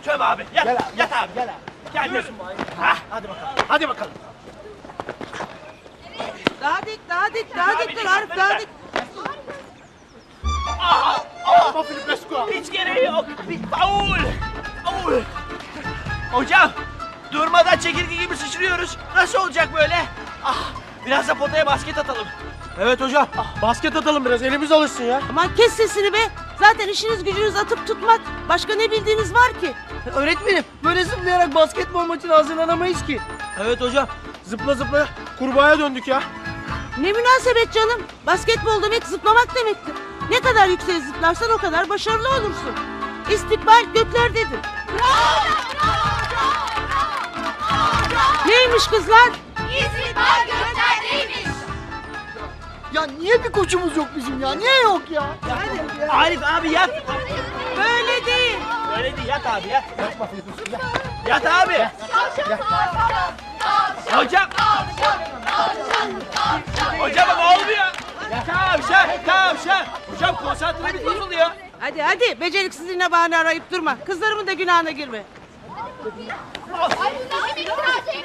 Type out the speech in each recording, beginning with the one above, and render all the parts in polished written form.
Çöm abi. Yat, Gel abi. yat abi. Gel abi. Gel diyorsun. Hadi bakalım. Hadi bakalım. Daha dik, daha dik, daha dik dur Arif, daha dik. Ama Filipescu. Hiç gereği yok. Faul. Faul. Hocam, durmadan çekirge gibi sıçrıyoruz. Nasıl olacak böyle? Biraz da potaya basket atalım. Evet hocam. Basket atalım biraz. Elimiz alışsın ya. Aman kes sesini be. Zaten işiniz gücünüz atıp tutmak. Başka ne bildiğiniz var ki? Öğretmenim, böyle zıplayarak basketbol maçına hazırlanamayız ki. Evet hocam. Zıpla zıpla kurbağaya döndük ya. Ne münasebet canım. Basketbol demek zıplamak demektir. Ne kadar yüksek zıplarsan o kadar başarılı olursun. İstikbal göklerdedir. Neymiş kızlar? İstikbal göklerdeymiş. Ya niye bir koçumuz yok bizim ya? Niye yok ya? Arif abi yat. Böyle değil. Öyle değil, yat abi yat. Yat abi. Hocam. Hocam ama olmuyor. Tavşan, tavşan. Hocam konsantremiz bozuluyor. Hadi hadi beceriksizliğine bahane arayıp durma. Kızlarımın da günahına girme. Ay bu nasıl bir itiraz?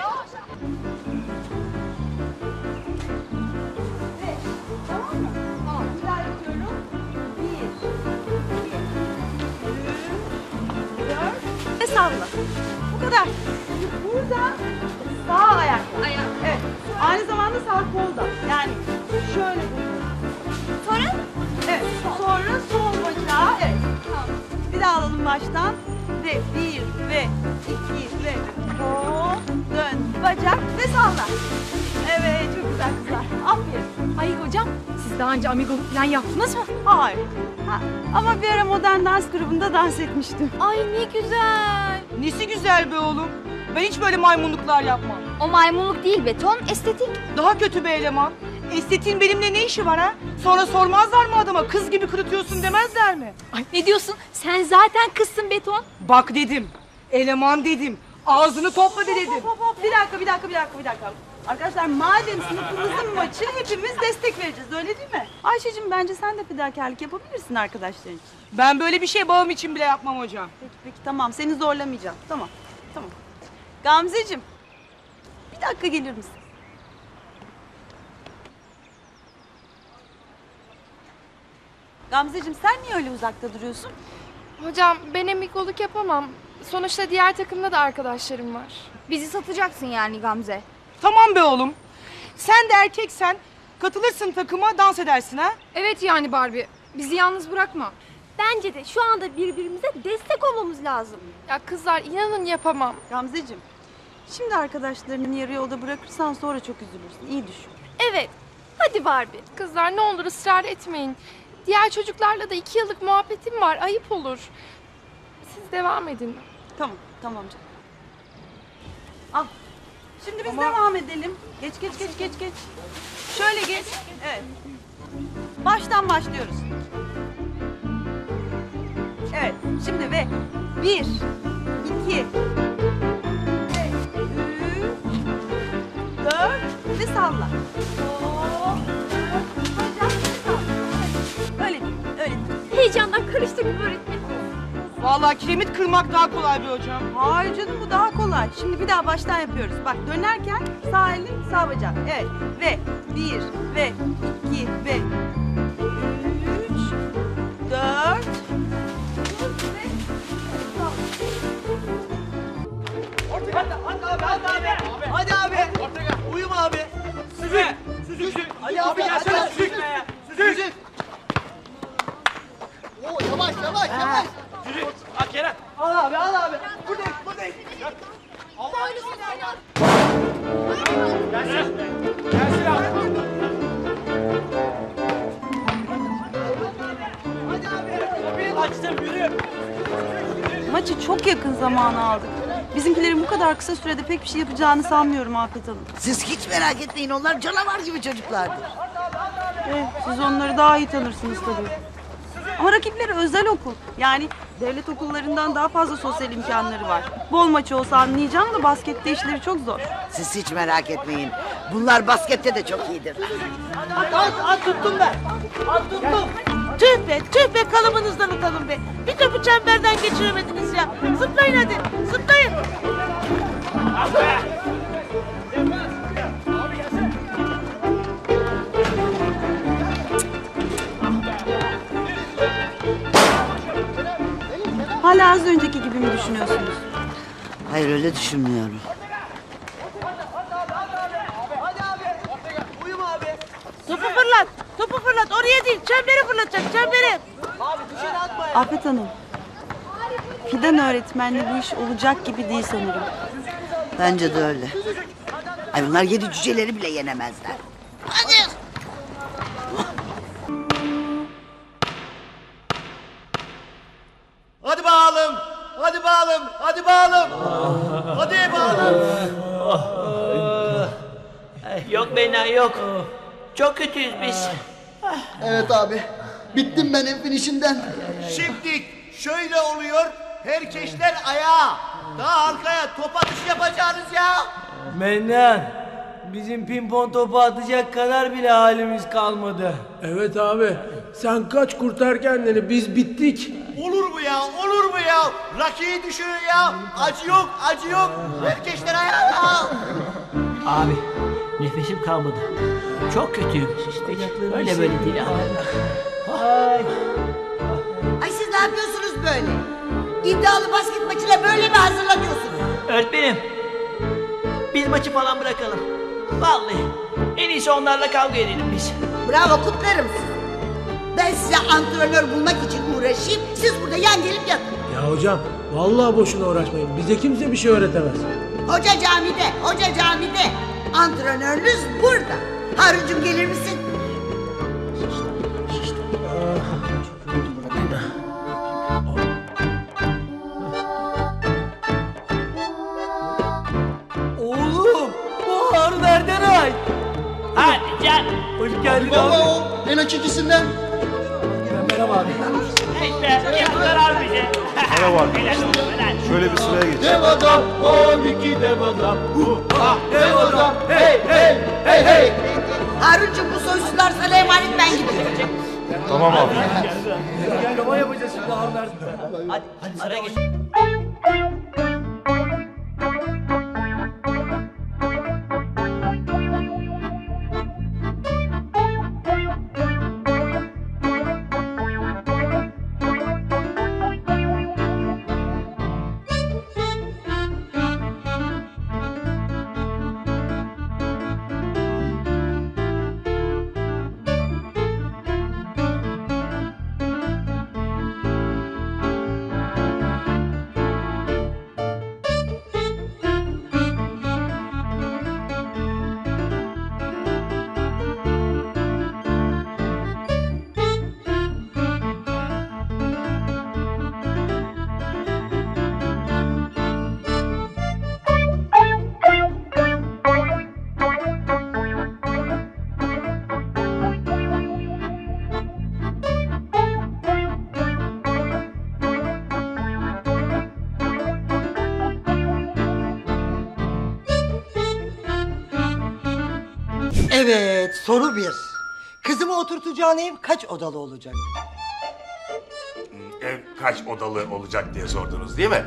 Ve salla. Bu kadar. Burada sağ ayak. Evet. Aynı zamanda sağ kolda. Yani şöyle Sonra? evet. Sonra sol bacağı. Evet. Tamam. Bir daha alalım baştan. Ve bir ve iki ve hop dön. Bacak ve salla. Evet çok güzel kızlar. Aferin. Ay hocam, siz daha önce amigoluk falan yaptınız mı? Hayır. Ha, ama bir ara modern dans grubunda dans etmiştim. Ay ne güzel. Nesi güzel be oğlum. Ben hiç böyle maymunluklar yapmam. O maymunluk değil beton, estetik. Daha kötü bir eleman. Estetiğin benimle ne işi var ha? Sonra sormazlar mı adama? Kız gibi kırıtıyorsun demezler mi? Ay ne diyorsun? Sen zaten kızsın beton. Bak dedim. Eleman dedim. Ağzını topla dedim. Hop. Bir dakika. Arkadaşlar madem sınıfımızın maçı hepimiz destek vereceğiz öyle değil mi? Ayşe'cim bence sen de fedakarlık yapabilirsin arkadaşların için. Ben böyle bir şey bağım için bile yapmam hocam. Peki tamam seni zorlamayacağım. Tamam. Gamzeciğim bir dakika gelir misin? Gamzeciğim sen niye öyle uzakta duruyorsun? Hocam ben amigoluk yapamam. Sonuçta diğer takımda da arkadaşlarım var. Bizi satacaksın yani Gamze. Tamam be oğlum. Sen de erkeksen katılırsın takıma dans edersin ha? Evet yani Barbie. Bizi yalnız bırakma. Bence de şu anda birbirimize destek olmamız lazım. Ya kızlar inanın yapamam. Gamzeciğim şimdi arkadaşlarını yarı yolda bırakırsan sonra çok üzülürsün. İyi düşün. Evet. Hadi Barbie. Kızlar ne olur ısrar etmeyin. Diğer çocuklarla da 2 yıllık muhabbetim var. Ayıp olur. Siz devam edin. Tamam canım. Al. Şimdi biz devam edelim. Geç. Şöyle geç. Evet. Baştan başlıyoruz. Evet. Şimdi ve 1, 2, 3, 4 ve salla. Öyle değil. Heyecandan karıştı gibi öğretmenim. Vallahi kiremit kırmak daha kolay bir hocam. Hayır canım bu daha kolay. Şimdi bir daha baştan yapıyoruz. Bak dönerken sağ elin sağ bacak. Evet. Ve 1 ve 2 ve 3 4 Hadi abi. Uyuma abi. Süzük. Hadi abi gelsene süzük. Süzük. Oo, yavaş. Süzük. Al Kerem. Al abi. Buradayım. Gelsin abi. Açtım yürü. Maçı çok yakın zamana aldık. Bizimkilerin bu kadar kısa sürede pek bir şey yapacağını sanmıyorum Afet Hanım. Siz hiç merak etmeyin, onlar canavar gibi çocuklardır. Siz onları daha iyi tanırsınız tabii. Ama rakipleri özel okul. Yani devlet okullarından daha fazla sosyal imkanları var. Bol maçı olsa anlayacağım da baskette işleri çok zor. Siz hiç merak etmeyin. Bunlar baskette de çok iyidir. At tuttum ben. At tuttum. Tüh be kalıbınızdan utanın be. Bir topu çemberden geçiremediniz ya. Zıplayın zıplayın hadi. Zıplayın. Hala az önceki gibi mi düşünüyorsunuz? Hayır, öyle düşünmüyorum. Topu fırlat. Topu fırlat. Oraya değil. Çembere fırlatacak. Çembere. Afet Hanım. Fidan öğretmenle bu iş olacak gibi değil sanırım. Bence de öyle. Ay bunlar 7 cüceleri bile yenemezler. Hadi. Hadi bakalım. Hadi bakalım. Hadi bakalım. Hadi bakalım. Yok Beyna yok. Çok kötüyüz biz. Evet abi. Bittim ben en finişinden. Şimdi şöyle oluyor. Herkesler ayağa. Daha arkaya top atış yapacağınız ya. Mennan, bizim pimpon topu atacak kadar bile halimiz kalmadı. Evet abi. Sen kaç kurtar kendini, biz bittik. Olur mu ya? Olur mu ya? Rakiyi düşünün ya. Acı yok, acı yok. Herkesler ayağa. Abi nefesim kalmadı. Çok kötüyüm. Öyle böyle değil abi. Ay siz ne yapıyorsunuz böyle? İddialı basket maçına böyle mi hazırlanıyorsunuz? Öğretmenim. Biz maçı falan bırakalım. Vallahi en iyisi onlarla kavga edelim biz. Bravo, kutlarım sizi. Ben size antrenör bulmak için uğraşayım. Siz burada yan gelip yatın. Ya hocam, vallahi boşuna uğraşmayın. Bize kimse bir şey öğretemez. Hoca camide, hoca camide. Antrenörünüz burada. Haruncuğum gelir misin? Oğlum, bu Harun Erdenay. Hadi can. Hoş geldin Baba abi. o en açık ikisinden. Merhaba abi. İşte yaptılar abi bize. Merhaba arkadaşlar. Şöyle bir sıraya geçin. Dev adam, 12 dev adam. Dev adam, hey hey hey hey. Haruncuğum bu soysuzlar sana emanet, ben gidiyorum. Tamam abi. Yama yapacağız şimdi Harun Erdenay. Hadi sıraya geç. Evet, soru 1. Kızımı oturtacağın ev kaç odalı olacak? Ev kaç odalı olacak diye sordunuz değil mi?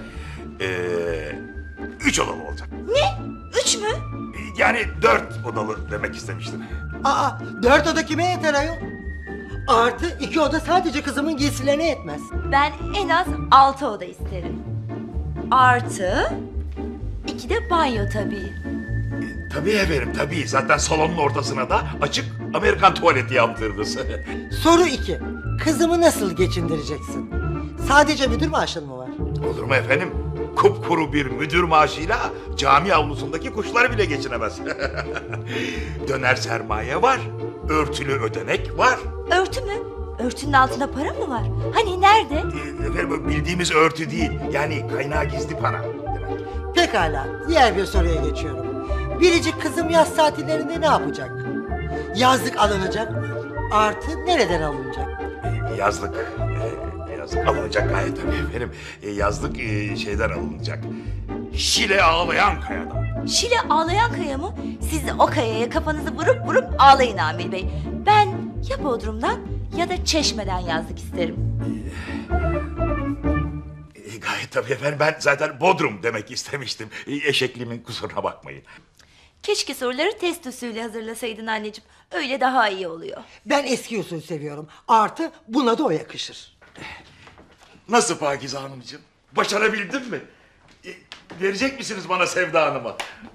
3 odalı olacak. Ne? 3 mü? Yani 4 odalı demek istemiştim. Aa, 4 oda kime yeter ayol? Artı 2 oda sadece kızımın giysilerine yetmez. Ben en az 6 oda isterim. Artı 2 de banyo tabii. Tabii efendim tabii. Zaten salonun ortasına da açık Amerikan tuvaleti yaptırırız. Soru 2. Kızımı nasıl geçindireceksin? Sadece müdür maaşın mı var? Olur mu efendim? Kupkuru bir müdür maaşıyla cami avlusundaki kuşlar bile geçinemez. Döner sermaye var, örtülü ödenek var. Örtü mü? Örtünün altında para mı var? Hani nerede? Efendim bildiğimiz örtü değil, yani kaynağı gizli para demek. Pekala, diğer bir soruya geçiyorum. Biricik kızım yaz tatillerinde ne yapacak? Yazlık alınacak mı? Artı nereden alınacak? Yazlık alınacak gayet tabii efendim. Yazlık şeyden alınacak. Şile Ağlayan Kaya'dan. Şile Ağlayan Kaya mı? Siz de o kayaya kafanızı vurup vurup ağlayın Amir Bey. Ben ya Bodrum'dan ya da Çeşme'den yazlık isterim. Gayet tabii efendim. Ben zaten Bodrum demek istemiştim. Eşekliğimin kusuruna bakmayın. Keşke soruları test usulü hazırlasaydın anneciğim. Öyle daha iyi oluyor. Ben eski usul seviyorum. Artı buna da o yakışır. Nasıl Pakize Hanımcığım? Başarabildim mi? Verecek misiniz bana Sevda Hanım'a?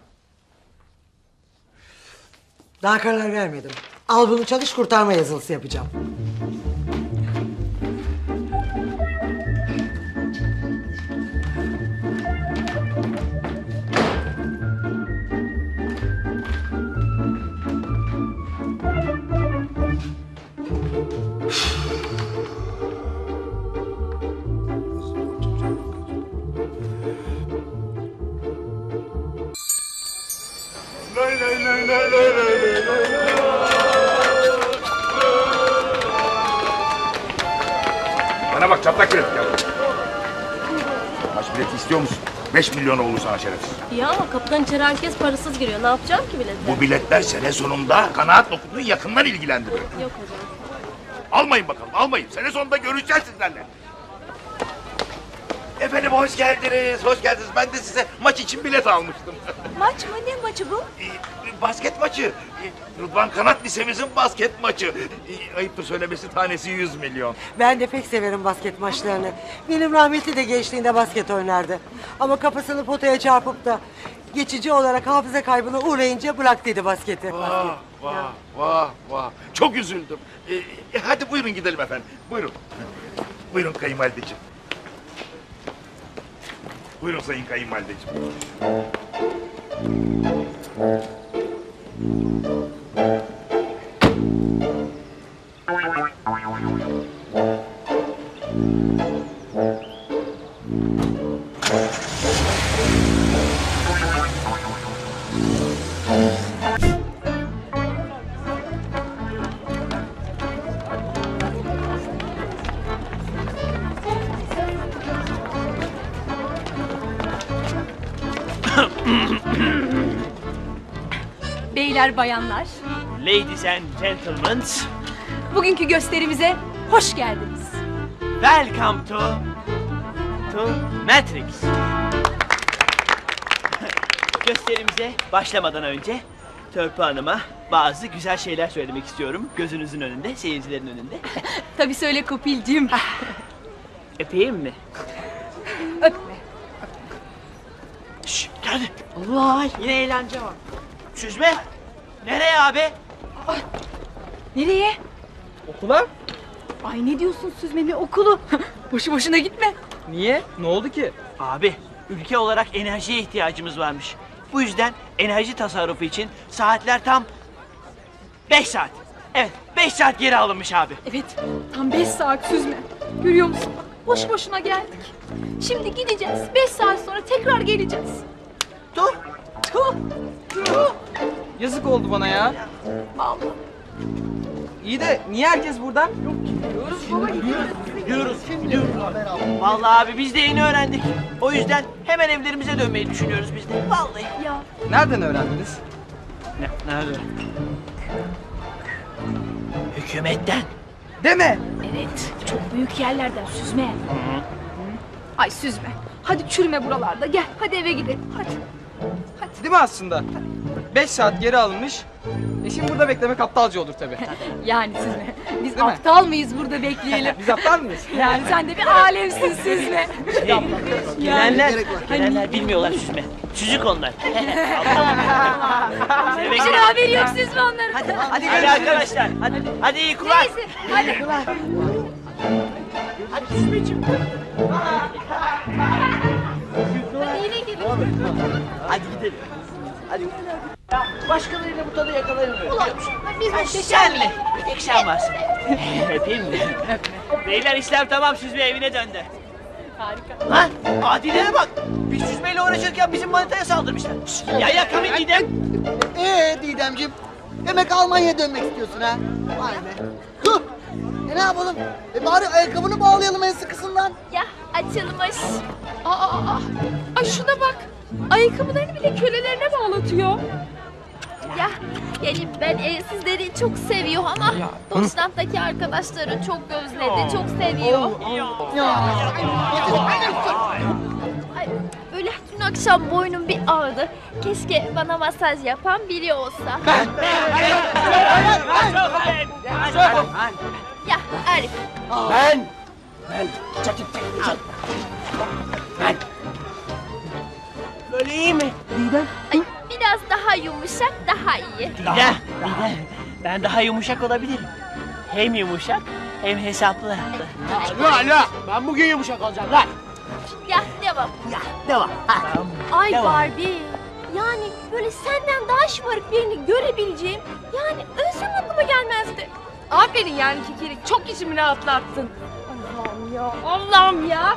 Daha karar vermedim. Al bunu çalış, kurtarma yazılısı yapacağım. Bana bak çatlak bilet ya. Maç bileti istiyor musun? 5 milyon olur sana şerefsiz. Ya ama kapıdan içeri herkes parasız giriyor. Ne yapacağım ki bileti? Bu biletler sene sonunda kanaat okuduğu yakından ilgilendiriyor. Yok hocam. Almayın bakalım, almayın. Sene sonunda görüşeceğiz sizlerle. Efendim hoş geldiniz, hoş geldiniz. Ben de size maç için bilet almıştım. Maç mı? Ne maçı bu? Basket maçı. Rıdvan Kanat Lisemizin basket maçı. Ayıptır söylemesi tanesi 100 milyon. Ben de pek severim basket maçlarını. Benim rahmetli de gençliğinde basket oynardı. Ama kafasını potaya çarpıp da geçici olarak hafıza kaybına uğrayınca bırak dedi basketi. Vah, vah, vah, vah. Çok üzüldüm. Hadi buyurun gidelim efendim. Buyurun. Buyurun kayınvalideciğim. Buyurun sayın kayınvalideciğim. Beyler, bayanlar, Ladies and gentlemen, bugünkü gösterimize hoş geldiniz. welcome to Matrix. Gösterimize başlamadan önce Törpü Hanım'a bazı güzel şeyler söylemek istiyorum. Gözünüzün önünde, seyircilerin önünde. Tabii söyle Kopil'cim. Öpeyim mi? Öpme. Şşş, geldi. Vay, yine eğlence var. Süzme. Nereye abi? Nereye? Okula? Ay ne diyorsun Süzme, ne okulu? Boşu boşuna gitme. Niye? Ne oldu ki? Abi, ülke olarak enerjiye ihtiyacımız varmış. Bu yüzden enerji tasarrufu için saatler tam 5 saat. Evet, 5 saat geri alınmış abi. Evet, tam 5 saat Süzme. Görüyor musun? Boşu boşuna geldik. Şimdi gideceğiz. 5 saat sonra tekrar geleceğiz. Dur. Yazık oldu bana ya. Vallahi. İyi de niye herkes burada? Gidiyoruz. Vallahi abi biz de yeni öğrendik. O yüzden hemen evlerimize dönmeyi düşünüyoruz biz de. Vallahi. Ya. Nereden öğrendiniz? Nerede? Hükümetten. Deme. Evet, çok büyük yerlerden Süzme. Ay Süzme, hadi çürüme buralarda. Gel, hadi eve gidelim. Hadi. Değil mi aslında? 5 saat geri alınmış. Şimdi burada beklemek aptalca olur tabii. Yani Süzme, biz Değil mi? aptal mıyız burada bekleyelim? Biz aptal mıyız? Yani sen de bir alemsin Süzme. Gelenler bilmiyorlar süzme. Çocuk onlar. Hiç haberi yok Süzme onların. Hadi arkadaşlar. Hadi iyi kulak. Neyse, hadi. Hadi süzmeciğim. Hadi yine gelin. Hadi gidelim. Hadi. Ya başkalarıyla bu tadı yakalayamıyor. Biz Sen senle. Bir tek sen varsın. Öpeyim mi? Beyler işlem tamam, süzme evine döndü. Harika. Lan adilere bak. Biz süzmeyle uğraşırken bizim manitaya saldırmışlar. Ya Kamil Didem. Didemciğim, demek Almanya'ya dönmek istiyorsun ha? Vay be. Huh! Ne yapalım? Bari ayakkabını bağlayalım en sıkısından. Ya açılmış. Ay şuna bak. Ayakkabılarını bile kölelerine bağlatıyor. Ya yani ben sizleri çok seviyor ama Deutschland'daki arkadaşları çok özledi, çok seviyor. Ay, böyle dün akşam boynum bir ağrıdı. Keşke bana masaj yapan biri olsa. Ya Arif. Ben. Böyle iyi mi? Didem. Ay, biraz daha yumuşak, daha iyi. Didem. Ben daha yumuşak olabilirim. Hem yumuşak hem hesaplı. Alo. Ben bugün yumuşak olacağım lan. Ya devam. Devam. Ay Devam. Barbie. Yani böyle senden daha şımarık birini görebileceğim yani ölsem aklıma gelmezdi. Aferin yani Kikirik. Çok içimi rahatlattın. Allah'ım ya. Allah'ım ya.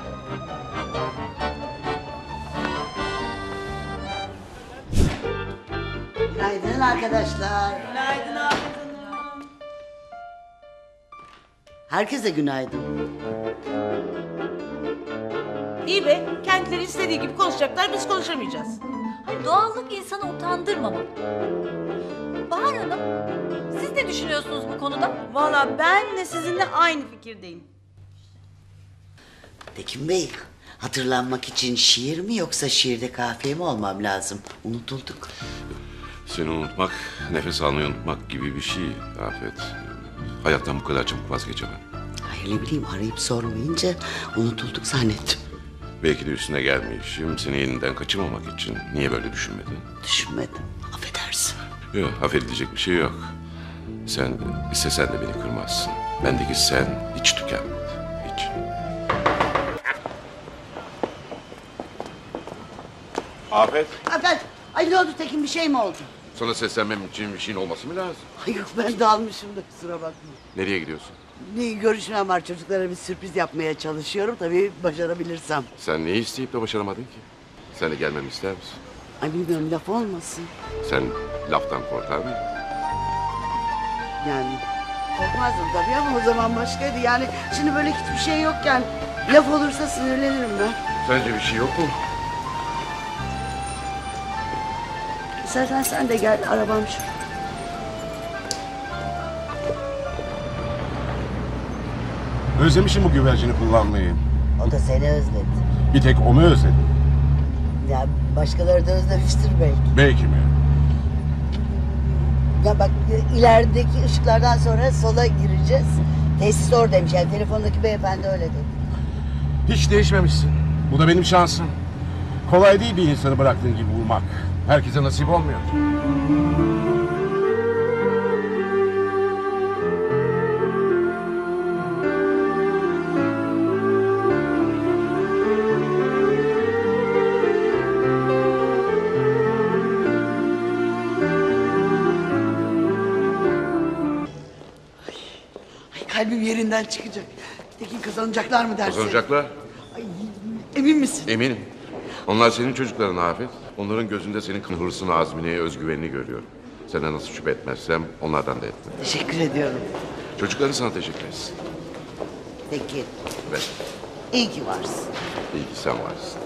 Günaydın arkadaşlar. Günaydın Afet Hanım. Herkese günaydın. İyi be, kendileri istediği gibi konuşacaklar, biz konuşamayacağız. Doğallık insanı utandırmamalı. Bahar Hanım, siz ne düşünüyorsunuz bu konuda? Valla ben de sizinle aynı fikirdeyim. Tekin Bey, hatırlanmak için şiir mi yoksa şiirde kafiye mi olmam lazım? Unutulduk. Seni unutmak, nefes almayı unutmak gibi bir şey Afet. Hayattan bu kadar çabuk vazgeçemem. Ay ne bileyim, arayıp sormayınca unutulduk zannettim. Belki de üstüne gelmişim, seni elinden kaçırmamak için. Niye böyle düşünmedin? Düşünmedim, affedersin. Yok, affedilecek bir şey yok. Sen istesen de beni kırmazsın. Bendeki sen hiç tükenmedi, hiç. Afet, Afet, ay ne oldu Tekin, bir şey mi oldu? sana seslenmem için bir şeyin olması mı lazım? Ay yok, ben dalmışım da kusura bakma. Nereye gidiyorsun? Bir görüşmem var, çocuklara bir sürpriz yapmaya çalışıyorum. Tabii başarabilirsem. Sen neyi isteyip de başaramadın ki? Sen de gelmemi ister misin? Ay bilmiyorum, laf olmasın. Sen laftan korkar mıydın? Yani korkmazdım tabii ama o zaman başkaydı. Yani şimdi böyle hiçbir şey yokken laf olursa sinirlenirim ben. Sence bir şey yok mu? İstersen sen de gel, arabam şu. Özlemişim bu güvercini kullanmayı. O da seni özledi. Bir tek onu özledim. Ya başkaları da özlemiştir belki. Belki mi? Ya bak, ilerideki ışıklardan sonra sola gireceğiz. Tesis oradaymış, yani telefondaki beyefendi öyle dedi. Hiç değişmemişsin. Bu da benim şansım. Kolay değil bir insanı bıraktığın gibi bulmak. Herkese nasip olmuyor. Kalbim yerinden çıkacak. Tekin, kazanacaklar mı dersin? Kazanacaklar. Emin misin? Eminim. Onlar senin çocukların Afet. Onların gözünde senin hırsını, azmini, özgüvenini görüyorum. Senden nasıl şüphe etmezsem onlardan da etmem. Teşekkür ediyorum. Çocukların sana teşekkür etsin. Tekin, Ve iyi ki varsın. iyi ki sen varsın.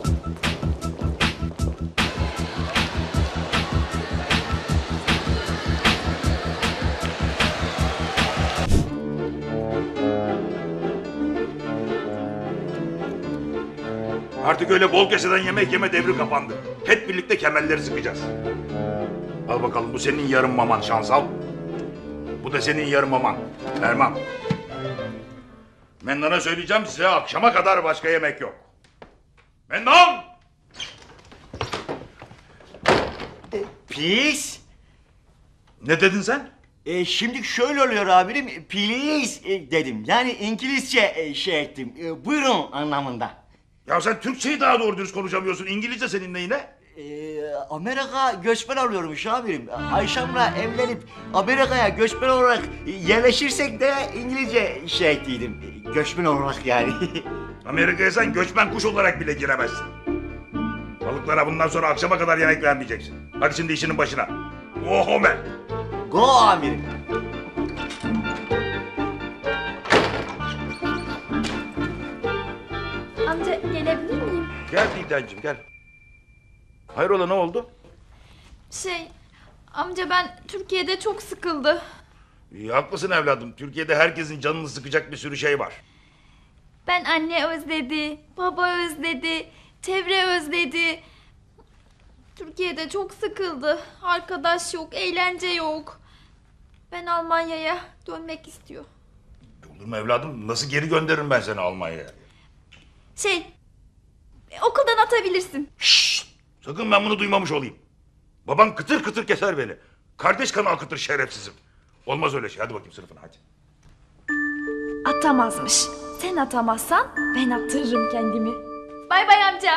Artık öyle bol keseden yemek yeme devri kapandı. Hep birlikte kemerleri sıkacağız. Al bakalım, bu senin yarım maman Şansal. Bu da senin yarım maman Erman. Mendan'a söyleyeceğim, size akşama kadar başka yemek yok. Mendan! Please. Ne dedin sen? Şimdi şöyle oluyor abim, please dedim. Yani İngilizce şey ettim, buyurun anlamında. Ya sen Türkçeyi daha doğru dürüst konuşamıyorsun. İngilizce senin neyine? Amerika göçmen oluyormuş abim. Ayşem'le evlenip Amerika'ya göçmen olarak yerleşirsek de İngilizce şey ettiydim. Göçmen olarak yani. Amerika'ya sen göçmen kuş olarak bile giremezsin. Balıklara bundan sonra akşama kadar yemek vermeyeceksin. Hadi şimdi işinin başına. Go home. Go amirim. Amca gelebilir miyim? Gel Didemciğim gel. Hayrola, ne oldu? Amca ben Türkiye'de çok sıkıldı. İyi, haklısın evladım. Türkiye'de herkesin canını sıkacak bir sürü şey var. Ben anne özledi, baba özledi, çevre özledi. Türkiye'de çok sıkıldı. Arkadaş yok, eğlence yok. Ben Almanya'ya dönmek istiyor. Olur mu evladım? Nasıl geri gönderirim ben seni Almanya'ya? Okuldan atabilirsin. Sakın ben bunu duymamış olayım. Baban kıtır kıtır keser beni. Kardeş kanı akıtır şerefsizim. Olmaz öyle şey. Hadi bakayım sınıfına hadi. Atamazmış. Sen atamazsan ben attırırım kendimi. Bay bay amca.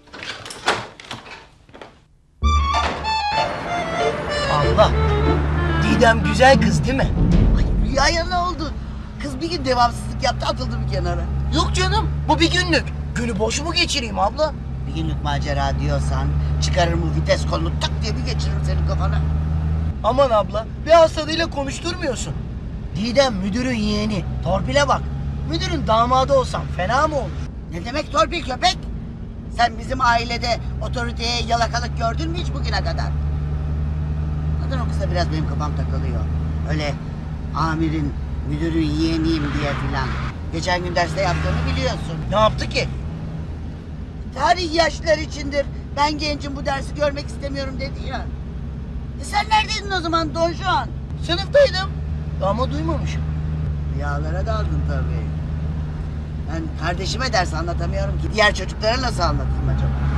Allah. Didem güzel kız değil mi? Ay rüyaya ne oldu? Kız bir gün devamsızlık yaptı, atıldı bir kenara. Yok canım. Bu bir günlük. Günü boş mu geçireyim abla? Bir günlük macera diyorsan çıkarırım bu vites kolunu tak diye bir geçiririm senin kafana. Aman abla. Bir hasadıyla konuşturmuyorsun. Didem müdürün yeğeni. Torpile bak. Müdürün damadı olsam fena mı olur? Ne demek torpil köpek? Sen bizim ailede otoriteye yalakalık gördün mü hiç bugüne kadar? Zaten o kıza biraz benim kafam takılıyor. Öyle amirin, müdürün yeğeniyim diye filan. Geçen gün derste yaptığını biliyorsun. Ne yaptı ki? Tarih yaşlar içindir. Ben gencim, bu dersi görmek istemiyorum dedi ya. Sen neredeydin o zaman Don Juan? Sınıftaydım. Ama duymamışım. Rüyalara daldın tabii. Ben kardeşime ders anlatamıyorum ki. Diğer çocuklara nasıl anlatayım acaba?